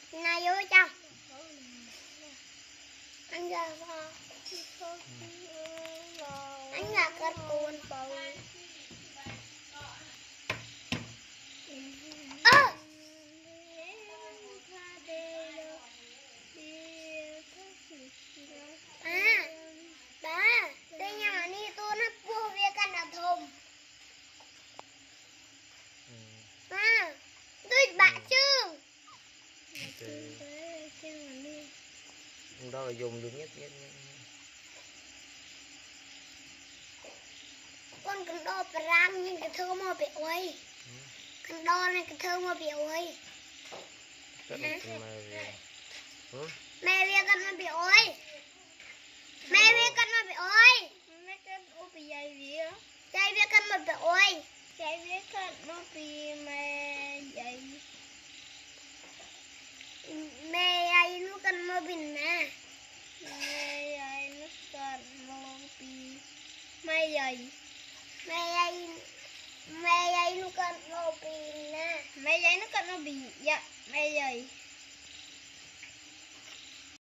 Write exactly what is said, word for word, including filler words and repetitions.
này vô trong anh ra vào anh là con cuốn ơ à đó đây nhà mà đi tôi nó mua về căn là thùng à tôi bạ chứ đó là dùng được nhất nhất con cần đo ram nhưng cái thơ mà bị ôi cần đo này cái thơ mà bị ôi mẹ về con mà bị ôi mẹ về con mà bị ôi mẹ con ô bị dày vía chạy về con mà bị ôi chạy về con nó bị mẹ dày mẹ ai nó cần mà bình nè mẹ dày nó cần nó bị mẹ dày mẹ ai mẹ ai nó cần mà bình nè mẹ dày nó cần nó bị dạ mẹ dày